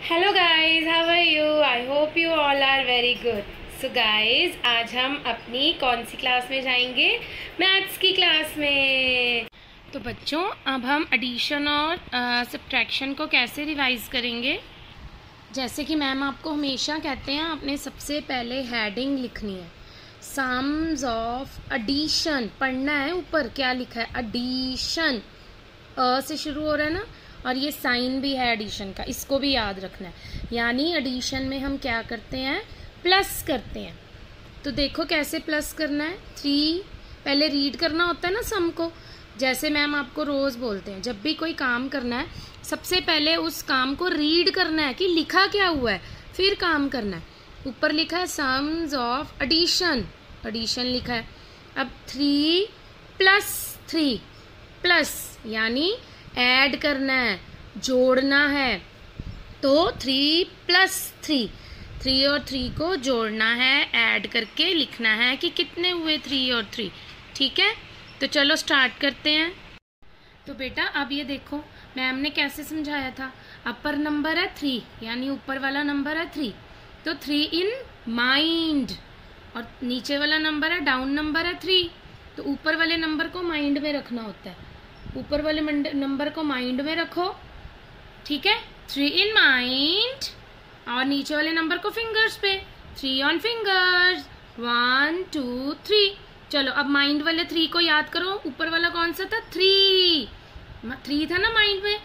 Hello guys, how are you? I hope you all are very good. So guys, आज हम अपनी कौन सी class में जाएंगे? मैथ्स की क्लास में। तो बच्चों, अब हम एडिशन और सब्ट्रैक्शन को कैसे रिवाइज करेंगे। जैसे कि मैम आपको हमेशा कहते हैं, आपने सबसे पहले हेडिंग लिखनी है, सम्स ऑफ एडिशन पढ़ना है। ऊपर क्या लिखा है? एडिशन, अ से शुरू हो रहा है ना, और ये साइन भी है एडिशन का, इसको भी याद रखना है। यानी एडिशन में हम क्या करते हैं? प्लस करते हैं। तो देखो कैसे प्लस करना है। 3 पहले रीड करना होता है ना सम को। जैसे मैम आपको रोज़ बोलते हैं, जब भी कोई काम करना है सबसे पहले उस काम को रीड करना है कि लिखा क्या हुआ है, फिर काम करना है। ऊपर लिखा है सम्स ऑफ एडिशन, एडिशन लिखा है। अब 3 + 3 प्लस यानी ऐड करना है, जोड़ना है। तो 3 + 3, 3 और 3 को जोड़ना है, ऐड करके लिखना है कि कितने हुए 3 और 3। ठीक है, तो चलो स्टार्ट करते हैं। तो बेटा अब ये देखो मैम ने कैसे समझाया था। अपर नंबर है 3, यानी ऊपर वाला नंबर है 3, तो 3 इन माइंड। और नीचे वाला नंबर है, डाउन नंबर है 3, तो ऊपर वाले नंबर को माइंड में रखना होता है। ऊपर वाले नंबर को माइंड में रखो, ठीक है, 3 इन माइंड। और नीचे वाले नंबर को फिंगर्स पे, 3 ऑन फिंगर्स, 1 2 3। चलो अब माइंड वाले 3 को याद करो। ऊपर वाला कौन सा था? 3 था ना माइंड में।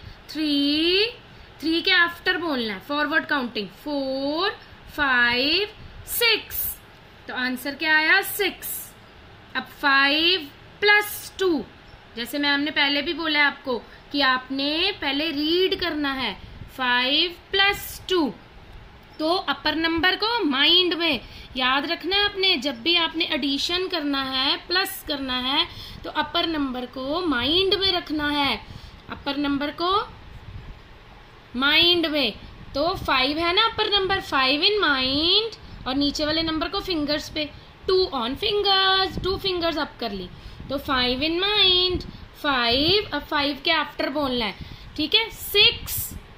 3 के आफ्टर बोलना है, फॉरवर्ड काउंटिंग, 4 5 6। तो आंसर क्या आया? 6। अब 5 + 2, जैसे मैम ने पहले भी बोला है आपको कि आपने पहले रीड करना है। 5 + 2, तो अपर नंबर को माइंड में याद रखना है आपने। जब भी आपने एडिशन करना है, प्लस करना है, तो अपर नंबर को माइंड में रखना है। अपर नंबर को माइंड में, तो 5 है ना अपर नंबर, 5 इन माइंड। और नीचे वाले नंबर को फिंगर्स पे, 2 ऑन फिंगर्स, 2 फिंगर्स अप कर ली, तो 5 इन माइंड, 5। अब 5 के आफ्टर बोलना है, ठीक है, 6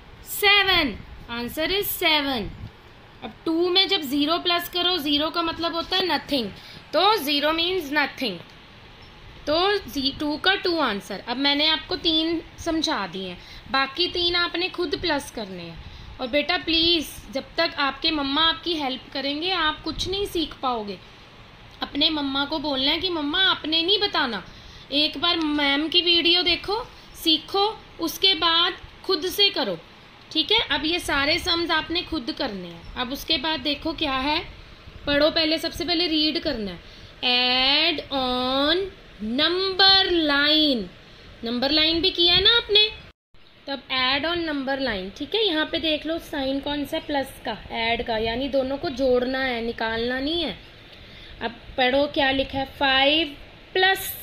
7, आंसर इज 7। अब 2 में जब 0 प्लस करो, 0 का मतलब होता है नथिंग, तो 0 मीन्स नथिंग, तो 2 का 2 आंसर। अब मैंने आपको 3 समझा दिए हैं, बाकी 3 आपने खुद प्लस करने हैं। और बेटा प्लीज़, जब तक आपके मम्मा आपकी हेल्प करेंगे आप कुछ नहीं सीख पाओगे। अपने मम्मा को बोलना है कि मम्मा आपने नहीं बताना, एक बार मैम की वीडियो देखो, सीखो, उसके बाद खुद से करो। ठीक है, अब ये सारे सम्स आपने खुद करने हैं। अब उसके बाद देखो क्या है, पढ़ो। पहले सबसे पहले रीड करना है। Add on number line, number line भी किया है ना आपने, तब ऐड ऑन नंबर लाइन। ठीक है, यहाँ पे देख लो साइन कौन सा है? प्लस का, ऐड का, यानी दोनों को जोड़ना है, निकालना नहीं है। अब पढ़ो क्या लिखा है, 5 +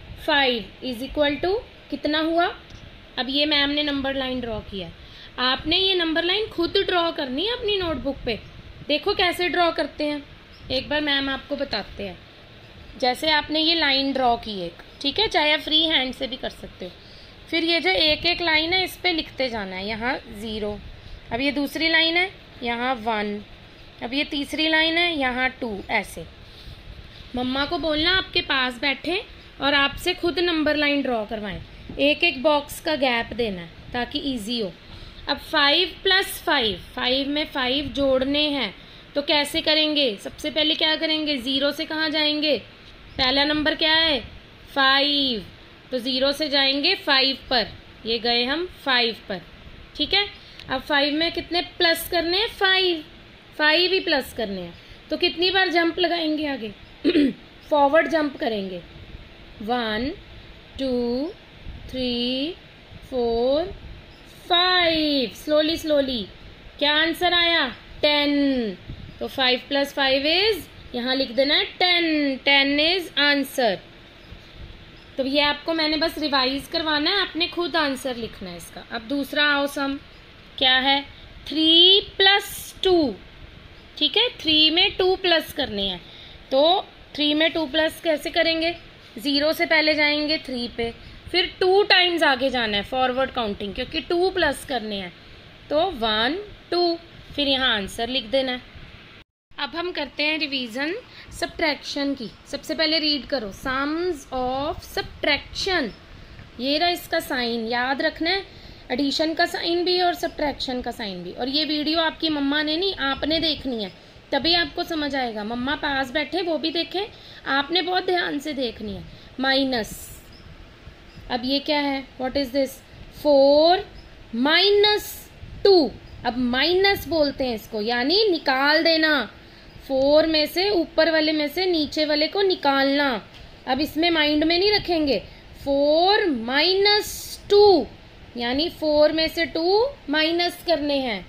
5 = कितना हुआ? अब ये मैम ने नंबर लाइन ड्रॉ किया है, आपने ये नंबर लाइन खुद ड्रॉ करनी है अपनी नोटबुक पे। देखो कैसे ड्रॉ करते हैं, एक बार मैम आपको बताते हैं। जैसे आपने ये लाइन ड्रॉ की एक, ठीक है, चाहे आप फ्री हैंड से भी कर सकते हो। फिर ये जो एक एक लाइन है इस पे लिखते जाना है, यहाँ 0। अब ये दूसरी लाइन है, यहाँ 1। अब ये तीसरी लाइन है, यहाँ 2। ऐसे मम्मा को बोलना आपके पास बैठे और आपसे खुद नंबर लाइन ड्रॉ करवाएं। एक एक बॉक्स का गैप देना है ताकि इजी हो। अब 5 + 5, 5 में 5 जोड़ने हैं, तो कैसे करेंगे? सबसे पहले क्या करेंगे? 0 से कहाँ जाएंगे? पहला नंबर क्या है? 5, तो 0 से जाएंगे 5 पर, ये गए हम 5 पर। ठीक है, अब 5 में कितने प्लस करने हैं? 5 ही प्लस करने हैं, तो कितनी बार जंप लगाएंगे आगे? फॉरवर्ड जंप करेंगे, 1 2 3 4 5, स्लोली। क्या आंसर आया? 10। तो 5 + 5 इज, यहाँ लिख देना है 10, 10 इज आंसर। तो ये आपको मैंने बस रिवाइज करवाना है, आपने खुद आंसर लिखना है इसका। अब दूसरा आओ सम, क्या है? 3 + 2, ठीक है, 3 में 2 प्लस करने हैं, तो 3 में 2 प्लस कैसे करेंगे? 0 से पहले जाएंगे 3 पे, फिर 2 टाइम्स आगे जाना है, फॉरवर्ड काउंटिंग, क्योंकि 2 प्लस करने हैं। तो 1 2, फिर यहाँ आंसर लिख देना है। अब हम करते हैं रिवीजन सब्ट्रैक्शन की। सबसे पहले रीड करो सम्स ऑफ सब्ट्रैक्शन। ये रहा इसका साइन, याद रखना है, एडिशन का साइन भी और सब्ट्रैक्शन का साइन भी। और ये वीडियो आपकी मम्मा ने नहीं, आपने देखनी है, तभी आपको समझ आएगा। मम्मा पास बैठे वो भी देखें, आपने बहुत ध्यान से देखनी है। माइनस, अब ये क्या है, व्हाट इज दिस, 4 - 2। अब माइनस बोलते हैं इसको, यानी निकाल देना। 4 में से ऊपर वाले में से नीचे वाले को निकालना। अब इसमें माइंड में नहीं रखेंगे। 4 - 2 यानी 4 में से 2 माइनस करने हैं।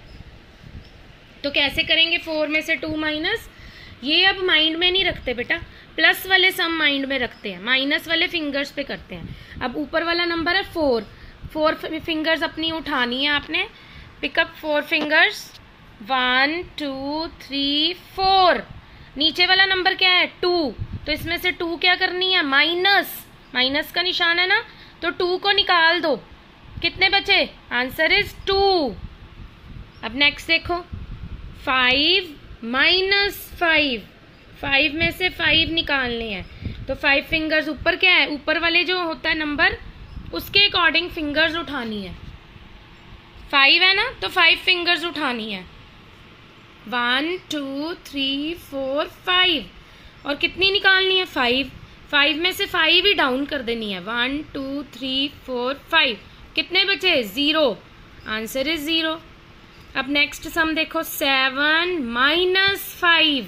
तो कैसे करेंगे 4 में से 2 माइनस? ये अब माइंड में नहीं रखते बेटा, प्लस वाले सम माइंड में रखते हैं, माइनस वाले फिंगर्स पे करते हैं। अब ऊपर वाला नंबर है 4, 4 फिंगर्स अपनी उठानी है आपने। Pick up 4 fingers, 1 2 3 4। नीचे वाला नंबर क्या है 2, तो इसमें से 2 क्या करनी है, माइनस, माइनस का निशान है ना, तो 2 को निकाल दो। कितने बचे, आंसर इज 2। अब नेक्स्ट देखो 5 - 5, 5 में से 5 निकालने हैं। तो 5 फिंगर्स ऊपर क्या है, ऊपर वाले जो होता है नंबर उसके अकॉर्डिंग फिंगर्स उठानी है। 5 है ना, तो 5 फिंगर्स उठानी है। 1 2 3 4 5। और कितनी निकालनी है, 5। 5 में से 5 ही डाउन कर देनी है। 1 2 3 4 5। कितने बचे, 0। Answer is 0। अब नेक्स्ट सम देखो 7 - 5,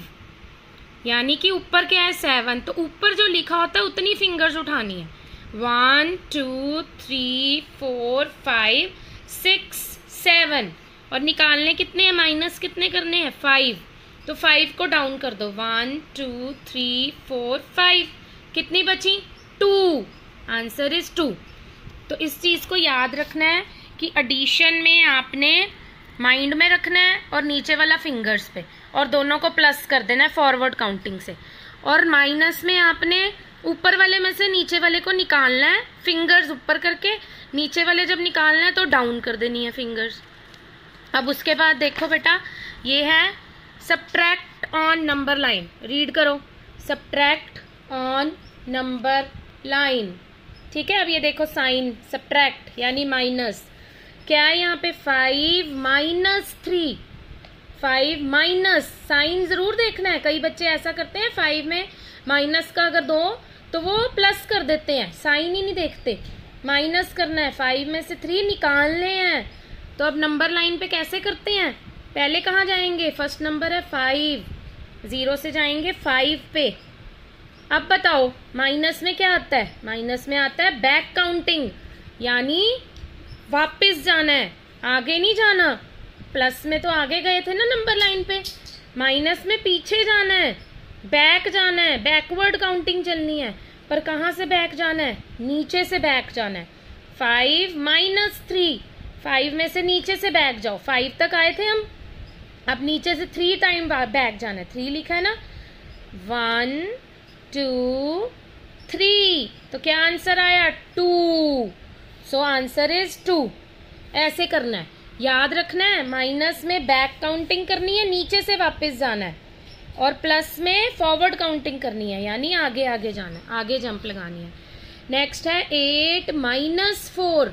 यानी कि ऊपर क्या है 7, तो ऊपर जो लिखा होता है उतनी फिंगर्स उठानी है। 1 2 3 4 5 6 7। और निकालने कितने हैं, माइनस कितने करने हैं, 5। तो 5 को डाउन कर दो। 1 2 3 4 5। कितनी बची, 2। Answer is 2। तो इस चीज़ को याद रखना है कि एडिशन में आपने माइंड में रखना है और नीचे वाला फिंगर्स पे, और दोनों को प्लस कर देना है फॉरवर्ड काउंटिंग से। और माइनस में आपने ऊपर वाले में से नीचे वाले को निकालना है, फिंगर्स ऊपर करके, नीचे वाले जब निकालना है तो डाउन कर देनी है फिंगर्स। अब उसके बाद देखो बेटा, ये है subtract on number line. Read करो, सब्ट्रैक्ट ऑन नंबर लाइन। ठीक है, अब ये देखो साइन सब्ट्रैक्ट यानी माइनस। क्या है यहाँ पे, 5 - 3, 5 माइनस, साइन जरूर देखना है। कई बच्चे ऐसा करते हैं 5 में माइनस का अगर दो तो वो प्लस कर देते हैं, साइन ही नहीं देखते। माइनस करना है, 5 में से 3 निकालने हैं। तो अब नंबर लाइन पे कैसे करते हैं, पहले कहाँ जाएंगे, फर्स्ट नंबर है 5, 0 से जाएंगे 5 पे। अब बताओ माइनस में क्या आता है, माइनस में आता है बैक काउंटिंग, यानी वापस जाना है, आगे नहीं जाना। प्लस में तो आगे गए थे ना नंबर लाइन पे, माइनस में पीछे जाना है, बैक जाना है, बैकवर्ड काउंटिंग चलनी है। पर कहाँ से बैक जाना है, नीचे से बैक जाना है। 5 - 3, 5 में से नीचे से बैक जाओ, 5 तक आए थे हम, अब नीचे से 3 टाइम बैक जाना है। 3 लिखा है ना, 1 2 3, तो क्या आंसर आया, 2। So answer is 2। ऐसे करना है, याद रखना है, माइनस में बैक काउंटिंग करनी है, नीचे से वापस जाना है, और प्लस में फॉरवर्ड काउंटिंग करनी है, यानी आगे आगे जाना है, आगे जंप लगानी है। नेक्स्ट है 8 - 4,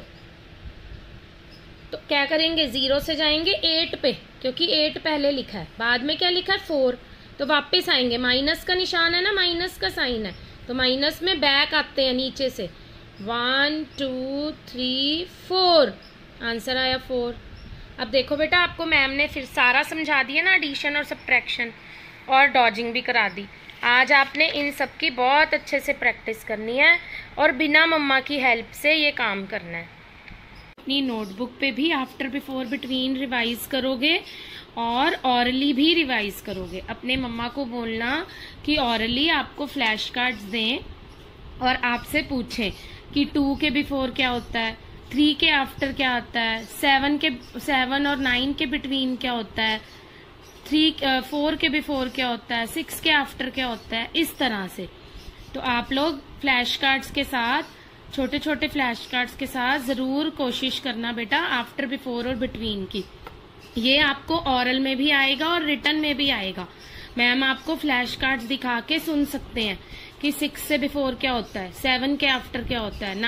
तो क्या करेंगे, 0 से जाएंगे 8 पे, क्योंकि 8 पहले लिखा है, बाद में क्या लिखा है 4, तो वापस आएंगे। माइनस का निशान है ना, माइनस का साइन है, तो माइनस में बैक आते हैं नीचे से। 1 2 3 4, आंसर आया 4। अब देखो बेटा, आपको मैम ने फिर सारा समझा दिया ना, एडिशन और सब्ट्रैक्शन, और डॉजिंग भी करा दी। आज आपने इन सब की बहुत अच्छे से प्रैक्टिस करनी है और बिना मम्मा की हेल्प से ये काम करना है। अपनी नोटबुक पे भी आफ्टर बिफोर बिटवीन रिवाइज करोगे और ऑरली भी रिवाइज करोगे। अपने मम्मा को बोलना कि ऑरली आपको फ्लैश कार्ड्स दें और आपसे पूछें कि 2 के बिफोर क्या होता है, 3 के आफ्टर क्या आता है, 7 और 9 के बिटवीन क्या होता है, 4 के बिफोर क्या होता है, 6 के आफ्टर क्या होता है, इस तरह से। तो आप लोग फ्लैश कार्ड्स के साथ, छोटे छोटे फ्लैश कार्ड्स के साथ जरूर कोशिश करना बेटा आफ्टर बिफोर और बिटवीन की। ये आपको ऑरल में भी आएगा और रिटन में भी आएगा। मैम आपको फ्लैश कार्ड्स दिखा के सुन सकते हैं कि 6 से बिफोर क्या होता है, 7 के आफ्टर क्या होता है,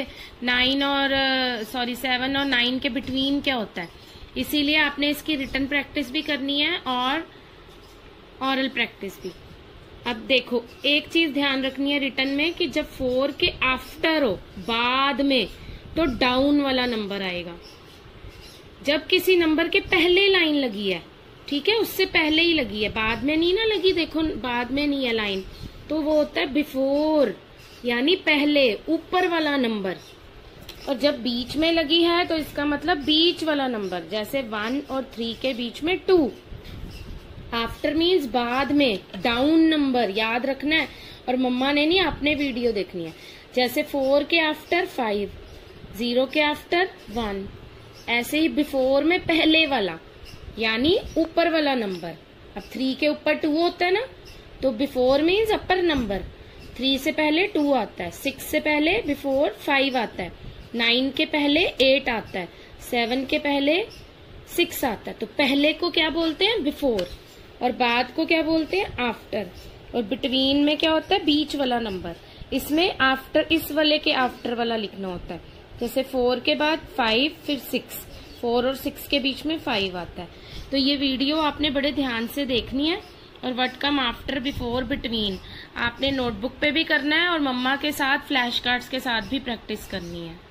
7 और 9 के बिटवीन क्या होता है। इसीलिए आपने इसकी रिटन प्रैक्टिस भी करनी है और ऑरल प्रैक्टिस भी। अब देखो एक चीज ध्यान रखनी है रिटन में कि जब 4 के आफ्टर हो, बाद में, तो डाउन वाला नंबर आएगा। जब किसी नंबर के पहले लाइन लगी है, ठीक है, उससे पहले ही लगी है, बाद में नहीं ना लगी, देखो बाद में नहीं है लाइन, तो वो होता है बिफोर, यानी पहले, ऊपर वाला नंबर। और जब बीच में लगी है तो इसका मतलब बीच वाला नंबर, जैसे 1 और 3 के बीच में 2। आफ्टर मीन्स बाद में, डाउन नंबर याद रखना है। और मम्मा ने नहीं, आपने वीडियो देखनी है। जैसे 4 के आफ्टर 5, 0 के आफ्टर 1, ऐसे ही बिफोर में पहले वाला यानी ऊपर वाला नंबर। अब 3 के ऊपर 2 होता है ना, तो बिफोर मीन्स अपर नंबर, 3 से पहले 2 आता है, 6 से पहले बिफोर 5 आता है, 9 के पहले 8 आता है, 7 के पहले 6 आता है। तो पहले को क्या बोलते हैं, बिफोर, और बाद को क्या बोलते हैं, आफ्टर। और बिटवीन में क्या होता है, बीच वाला नंबर। इसमें आफ्टर, इस वाले के आफ्टर वाला लिखना होता है। जैसे 4 के बाद 5, फिर 6, 4 और 6 के बीच में 5 आता है। तो ये वीडियो आपने बड़े ध्यान से देखनी है। और what come after, before, between आपने नोटबुक पे भी करना है और मम्मा के साथ फ्लैश कार्ड्स के साथ भी प्रैक्टिस करनी है।